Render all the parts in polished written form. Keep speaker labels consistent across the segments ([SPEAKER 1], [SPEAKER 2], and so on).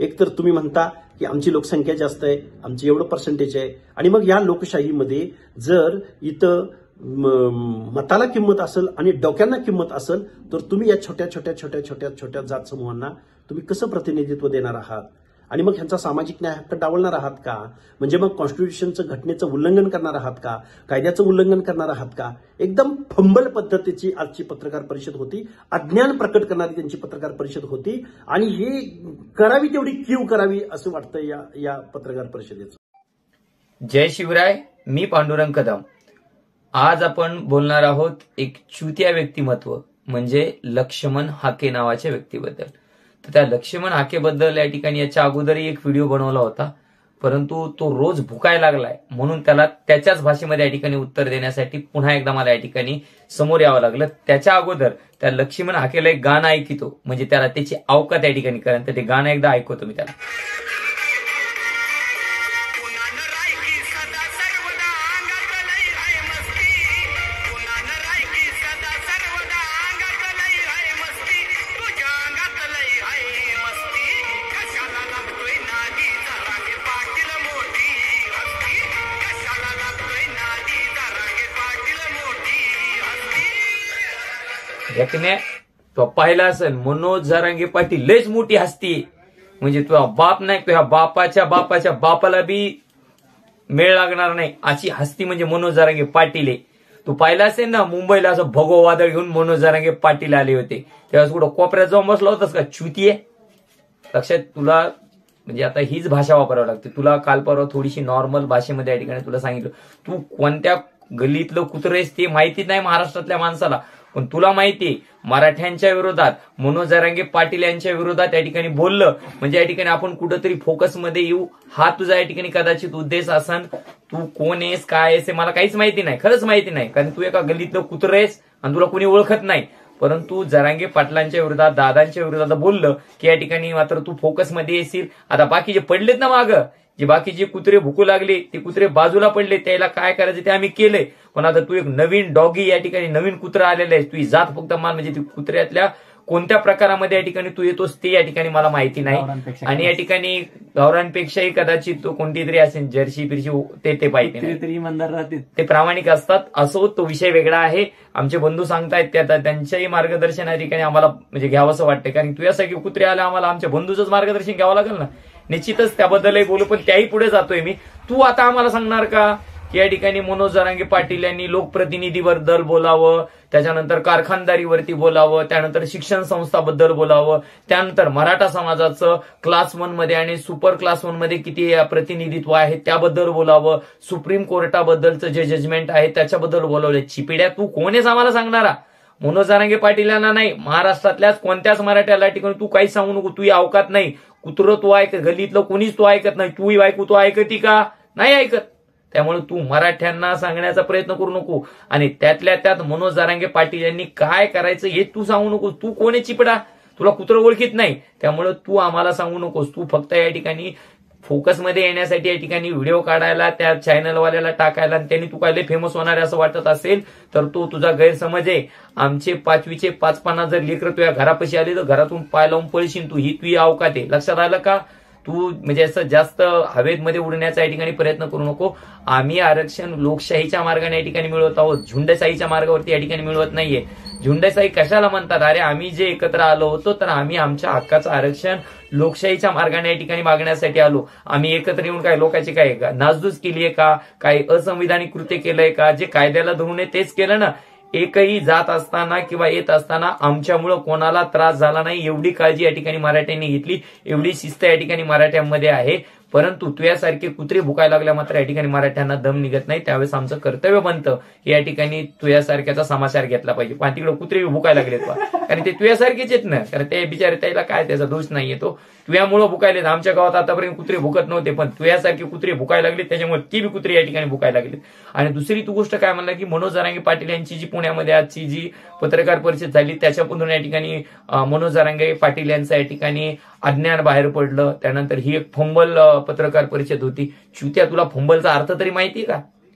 [SPEAKER 1] एक तर तुम्ही म्हणता की आमची लोकसंख्या जास्त आहे, आमची एवढं पर्सेंटेज आहे, आणि मग या लोकशाहीमध्ये जर इथं मताला किंमत असेल आणि डोक्यांना किंमत असेल तर तुम्ही या छोट्या छोट्या छोट्या छोट्या छोट्या जात समूहांना तुम्ही कसं प्रतिनिधित्व देणार आहात आणि मग ह्यांचा सामाजिक न्याय हक्क डावलणार आहात का? म्हणजे मग कॉन्स्टिट्यूशनचं घटनेचं उल्लंघन करणार आहात का? कायद्याचं उल्लंघन करणार आहात का? एकदम फंबल पद्धतीची आजची पत्रकार परिषद होती, अज्ञान प्रकट करणारी त्यांची पत्रकार परिषद होती आणि हे करावी तेवढी कीव करावी असं वाटतं या पत्रकार परिषदेचं.
[SPEAKER 2] जय शिवराय. मी पांडुरंग कदम. आज आपण बोलणार आहोत एक चुतिया व्यक्तिमत्व म्हणजे लक्ष्मण हाके नावाच्या व्यक्तीबद्दल. तर त्या लक्ष्मण हाकेबद्दल या ठिकाणी याच्या अगोदरही एक व्हिडिओ बनवला होता, परंतु तो रोज भुकायला लागलाय म्हणून त्याला त्याच्याच भाषेमध्ये या ठिकाणी उत्तर देण्यासाठी पुन्हा एकदा मला या ठिकाणी समोर यावं लागलं. त्याच्या अगोदर त्या लक्ष्मण हाकेला एक गाणं ऐकतो, म्हणजे त्याला त्याची अवकात या ठिकाणी कळेल. तर ते गाणं एकदा ऐकवतो मी त्याला. याकने तो पाहिला असेल मनोज जरांगे पाटील लयच मोठी हस्ती, म्हणजे तुझा बाप नाही तुझ्या बापाच्या बापाच्या बापाला बी मेळ लागणार नाही अशी हस्ती म्हणजे मनोज जरांगे पाटील आहे. तू पाहिला असेल ना मुंबईला असं भगो वादळ घेऊन मनोज जरांगे पाटील आले होते, तेव्हा कुठं कोपऱ्यात जाऊन बसला होतास का चुतीये? लक्षात तुला म्हणजे आता हीच भाषा वापरावी लागते. तुला काल परवा थोडीशी नॉर्मल भाषेमध्ये या ठिकाणी तुला सांगितलं, तू कोणत्या गल्लीतलं कुत्रेस ते माहिती नाही महाराष्ट्रातल्या माणसाला, पण तुला माहिती मराठ्यांच्या विरोधात मनोज जरांगे पाटील यांच्या विरोधात या ठिकाणी बोललं म्हणजे या ठिकाणी आपण कुठंतरी फोकसमध्ये येऊ, हा तुझा या ठिकाणी कदाचित उद्देश असन. तू कोण आहेस काय आहेस हे मला काहीच माहिती नाही, खरंच माहिती नाही, कारण तू एका गल्लीतलं कुत्र आहेस आणि तुला कोणी ओळखत नाही. परंतु जरांगे पाटलांच्या विरोधात दादांच्या विरोधात बोललं की या ठिकाणी मात्र तू फोकसमध्ये येशील. आता बाकी जे पडलेत ना मागं, जे बाकीचे कुत्रे भुकू लागले ते कुत्रे बाजूला पडले, त्याला काय करायचं ते आम्ही केलंय. पण आता तू एक नवीन डॉगी या ठिकाणी नवीन कुत्रा आलेला आहे, तुझी जात फक्त मान म्हणजे ती कुत्र्यातल्या कोणत्या प्रकारामध्ये या ठिकाणी तू येतोस ते या ठिकाणी मला माहिती नाही. आणि या ठिकाणी गावरांपेक्षाही कदाचित तो कोणती तरी असेल जर्सी फिरशी ते पाहिजे तरी इमानदार राहतील, ते प्रामाणिक असतात. असो तो विषय वेगळा आहे. आमचे बंधू सांगतायत ते आता त्यांच्याही मार्गदर्शन या ठिकाणी आम्हाला म्हणजे घ्यावं असं वाटतं, कारण तुझ्यासारखे कुत्रे आले आम्हाला आमच्या बंधूचंच मार्गदर्शन घ्यावं लागेल ना. निश्चितच त्याबद्दलही बोलू, पण त्याही पुढे जातोय मी. तू आता आम्हाला सांगणार का की या ठिकाणी मनोज जरांगे पाटील यांनी लोकप्रतिनिधीबद्दल बोलावं, त्याच्यानंतर कारखानदारीवरती बोलावं, त्यानंतर शिक्षण संस्थाबद्दल बोलावं, त्यानंतर मराठा समाजाचं क्लास 1 मध्ये आणि सुपर क्लास 1 मध्ये किती प्रतिनिधित्व आहे त्याबद्दल बोलावं, सुप्रीम कोर्टाबद्दलचं जे जजमेंट आहे त्याच्याबद्दल बोलावलं. चिपिड्या तू कोण आहेस आम्हाला सांगणारा? मनोज जरांगे पाटील यांना नाही, महाराष्ट्रातल्याच कोणत्याच मराठ्याला ठिकाणी तू काही सांगू नको. तू अवकात नाही, कुत्र तू ऐक, गल्लीतलं कोणीच तू ऐकत नाही. तू ऐकू तू ऐकती का? नाही ऐकत. त्यामुळे तू मराठ्यांना सांगण्याचा प्रयत्न करू नको आणि त्यातल्या त्यात मनोज जरांगे पाटील यांनी काय करायचं हे तू सांगू नकोस. तू कोण आहे चिपडा? तुला कुत्र ओळखीत नाही, त्यामुळे तू आम्हाला सांगू नकोस. तू फक्त या ठिकाणी फोकसमध्ये येण्यासाठी या ठिकाणी व्हिडिओ काढायला त्या चॅनलवाल्याला टाकायला आणि त्यांनी तू काय फेमस होणार असं वाटत असेल तर तो तुझा गैरसमज आहे. आमचे 5वीचे 5-50 जर लेकरं तुझ्या घरापाशी आले तर घरातून पाय लावून पळशील तू. ही तुझी अवकात आहे. लक्षात आलं का? तू म्हणजे असं जास्त हवेमध्ये उडण्याचा या ठिकाणी प्रयत्न करू नको. आम्ही आरक्षण लोकशाहीच्या मार्गाने या ठिकाणी मिळवत आहोत, झुंडशाहीच्या मार्गावरती या ठिकाणी मिळवत नाहीये. झुंडशाही कशाला म्हणतात? अरे आम्ही जे एकत्र आलो होतो तर आम्ही आमच्या हक्काचं आरक्षण लोकशाहीच्या मार्गाने या ठिकाणी मागण्यासाठी आलो. आम्ही एकत्र येऊन काय लोकांची काय नासधूस केली आहे का? काय असंविधानिक कृत्य केलंय का? जे कायद्याला धरून आहे तेच केलं ना. एकही जात असताना किंवा येत असताना आमच्यामुळं कोणाला त्रास झाला नाही एवढी काळजी या ठिकाणी मराठ्यांनी घेतली, एवढी शिस्त या ठिकाणी मराठ्यांमध्ये आहे. परंतु तुझ्यासारखे कुत्रे भुकायला लागल्या मात्र या ठिकाणी मराठ्यांना दम निघत नाही. त्यावेळेस आमचं कर्तव्य बनतं या ठिकाणी तुझ्यासारख्याचा समाचार घेतला पाहिजे. पण तिकडे कुत्रे भुकायला लागलेत कारण ते तुझ्यासारखेच आहेत ना, कारण ते बिचारे त्याला काय त्याचा दोष नाहीये. तो तुझ्यामुळं भुकायलेत. आमच्या गावात आतापर्यंत कुत्रे भुकत नव्हते, पण तुझ्यासारखे कुत्रे भुकायला लागले त्याच्यामुळे ती बी कुत्रे या ठिकाणी भुकायला लागलेत. आणि दुसरी तू गोष्ट काय म्हणला की मनोज जरांगे पाटील यांची जी पुण्यामध्ये आजची जी पत्रकार परिषद झाली त्याच्यापासून या ठिकाणी मनोज जरांगे पाटील यांचं या ठिकाणी अज्ञान बाहेर पडलं. त्यानंतर ही एक फंबल पत्रकार परिषद होती. चुत्या तुला फंबलचा अर्थ तरी माहिती का?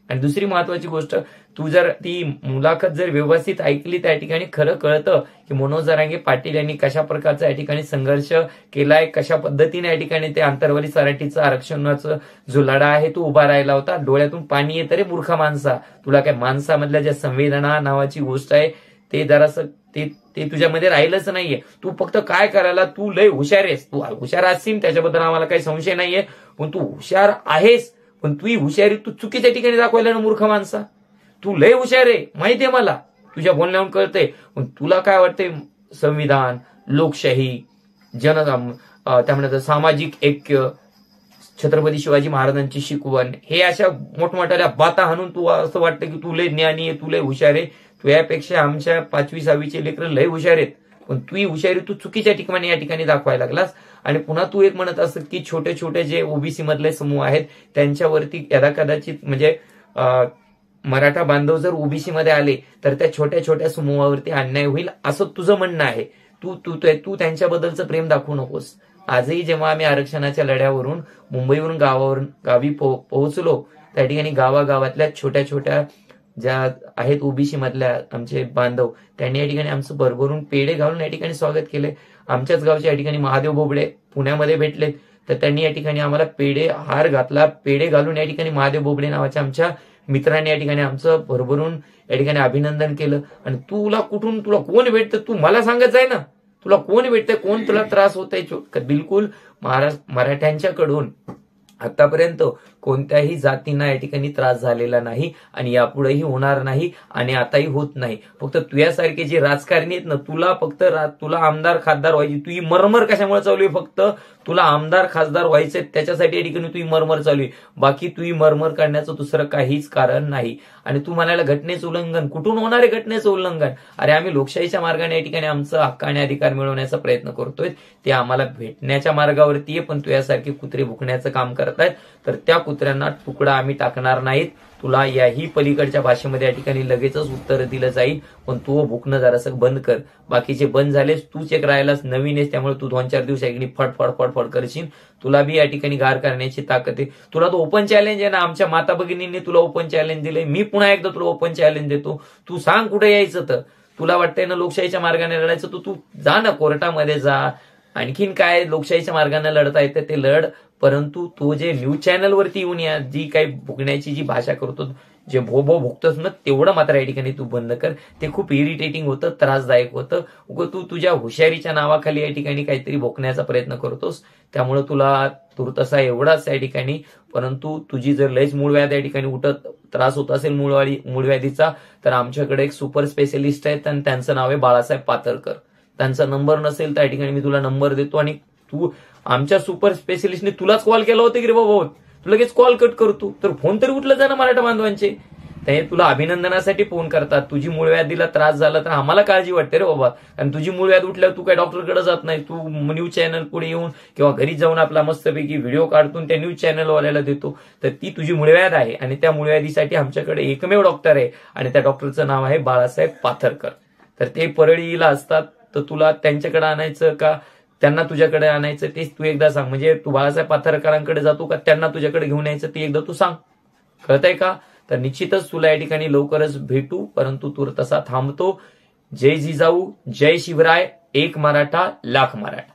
[SPEAKER 2] आणि दुसरी महत्वाची गोष्ट, तू जर ती मुलाखत जर व्यवस्थित ऐकली, त्या ठिकाणी खरं कळतं की मनोज जरांगे पाटील यांनी कशा प्रकारचा या ठिकाणी संघर्ष केलाय, कशा पद्धतीने या ठिकाणी ते आंतरवाली सराठीचं आरक्षणाचा जो लढा आहे तो उभा राहिला होता. डोळ्यातून पाणी येतं रे मूर्ख माणसा. तुला काय माणसामधल्या ज्या संवेदना नावाची गोष्ट आहे ते जरासं ते तुझ्यामध्ये राहिलंच नाहीये. तू फक्त काय करायला, तू लय हुशार आहेस, तू हुशार असशील त्याच्याबद्दल आम्हाला काही संशय नाहीये, पण तू हुशार आहेस, पण तू हुशारी तू चुकीच्या ठिकाणी दाखवायला ना मूर्ख माणसा. तू लय हुशार आहे माहितीये मला, तुझ्या बोलण्यावरून कळतंय, पण तुला काय वाटतंय संविधान, लोकशाही, त्यामुळे सामाजिक ऐक्य, छत्रपती शिवाजी महाराजांची शिकवण, हे अशा मोठमोठ्या बाता हाणून तू असं वाटतं की तू लय ज्ञानी आहे, तू लय हुशार आहे. तुझ्यापेक्षा आमच्या 5वी 6वीचे लेकरं लय हुशार आहेत, पण तू हुशारी तू चुकीच्या ठिकाणी या ठिकाणी दाखवायला लागलास. आणि पुन्हा तू एक म्हणत असत की छोटे छोटे जे ओबीसी मधले समूह आहेत त्यांच्यावरती कदाचित म्हणजे मराठा बांधव जर ओबीसी मध्ये आले तर त्या छोट्या छोट्या समूहावरती अन्याय होईल असं तुझं म्हणणं आहे. तू त्यांच्याबद्दलचं प्रेम दाखवू नकोस. आजही जेव्हा आम्ही आरक्षणाच्या लढ्यावरून मुंबईवरून गावी पोहोचलो, त्या ठिकाणी गावागावातल्या छोट्या छोट्या ज्या आहेत ओबीसी मधल्या आमचे बांधव, त्यांनी या ठिकाणी आमचं भरभरून पेढे घालून या ठिकाणी स्वागत केले. आमच्याच गावच्या या ठिकाणी महादेव बोबडे पुण्यामध्ये भेटलेत, तर त्यांनी या ठिकाणी आम्हाला हार घातला, पेढे घालून या ठिकाणी महादेव बोबडे नावाच्या आमच्या मित्रांनी या ठिकाणी आमचं भरभरून या ठिकाणी अभिनंदन केलं. आणि तुला कोण भेटतं, तू मला सांगत जाय ना, तुला कोण भेटतंय, कोण तुला त्रास होतोय. बिलकुल मराठ्यांच्याकडून आतापर्यंत कोणत्याही जातींना या ठिकाणी त्रास झालेला नाही आणि यापुढेही होणार नाही आणि आताही होत नाही. फक्त तुझ्यासारखे जे राजकारणी आहेत ना, तुला आमदार खासदार व्हायची, तुझी मरमर कशामुळे चालू आहे, फक्त तुला आमदार खासदार व्हायचंय त्याच्यासाठी या ठिकाणी तुझी मरमर चालू आहे. बाकी तुझी मरमर करण्याचं दुसरं काहीच कारण नाही. आणि तू म्हणायला घटनेचं उल्लंघन, कुठून होणार आहे घटनेचं उल्लंघन? अरे आम्ही लोकशाहीच्या मार्गाने या ठिकाणी आमचं हक्क आणि अधिकार मिळवण्याचा प्रयत्न करतोय, ते आम्हाला भेटण्याच्या मार्गावरती आहे. पण तुझ्यासारखे कुत्रे भुकण्याचं काम करतायत, तर त्या कुत्र्यांना तुकडा आम्ही टाकणार नाहीत. तुला याही पलीकडच्या भाषेमध्ये या ठिकाणी लगेचच उत्तर दिलं जाईल, पण तू भुकणं जरासं बंद कर. बाकीचे बंद झालेस, तूच एक राहिलास, नवीन आहेस, त्यामुळे तू 2-4 दिवस या फडफड करशील. तुला बी या ठिकाणी गार करण्याची ताकद आहे. तुला तो ओपन चॅलेंज आहे ना, आमच्या माता भगिनींनी तुला ओपन चॅलेंज दिलंय, मी पुन्हा एकदा तुला ओपन चॅलेंज देतो. तू सांग कुठे यायचं, तर तुला वाटतंय ना लोकशाहीच्या मार्गाने लढायचं, तू जा ना, कोर्टामध्ये जा. आणखीन काय लोकशाहीच्या मार्गाने लढता येतं ते लढ, परंतु तो जे न्यूज चॅनलवरती येऊन जी काही भुकण्याची जी भाषा करतो, जे भो भुकतोस ना, तेवढं मात्र या ठिकाणी तू बंद कर. ते खूप इरिटेटिंग होतं, त्रासदायक होतं. तू तुझ्या हुशारीच्या नावाखाली या ठिकाणी काहीतरी भोकण्याचा प्रयत्न करतोस, त्यामुळे तुला तुर्तसा एवढाच या ठिकाणी. परंतु तुझी जर लयच मूळव्याध या ठिकाणी त्रास होत असेल मूळव्याधीचा, तर आमच्याकडे एक सुपर स्पेशलिस्ट आहेत आणि त्यांचं नाव आहे बाळासाहेब पातळकर. त्यांचा नंबर नसेल तर या ठिकाणी मी तुला नंबर देतो आणि तू आमच्या सुपर स्पेशलिस्टने तुलाच कॉल केला होता की रे बाबा, तू लगेच कॉल कट करतो, तर फोन तरी उठलं जा ना मराठा बांधवांचे. ते तुला अभिनंदनासाठी फोन करतात. तुझी मूळव्याधीला त्रास झाला तर आम्हाला काळजी वाटते रे बाबा, आणि तुझी मूळव्याध उठल्यावर तू काय डॉक्टरकडे जात नाही, तू न्यूज चॅनल पुढे येऊन किंवा घरी जाऊन आपला मस्तपैकी व्हिडिओ काढून त्या न्यूज चॅनलवाल्याला देतो. तर ती तुझी मूळव्याध आहे आणि त्या मूळव्याधीसाठी आमच्याकडे एकमेव डॉक्टर आहे आणि त्या डॉक्टरचं नाव आहे बाळासाहेब पाथरकर. तर ते परळीला असतात, तर तुला त्यांच्याकडे आणायचं का त्यांना तुझ्याकडे आणायचं तेच तू एकदा सांग. म्हणजे तू बाळासाहेब पाथरकरांकडे जातो का त्यांना तुझ्याकडे घेऊन यायचं ते एकदा तू सांग, कळतंय का? तर निश्चितच तुला या ठिकाणी लवकरच भेटू, परंतु तू तसा थांबतो. जय जिजाऊ, जय शिवराय, एक मराठा लाख मराठा.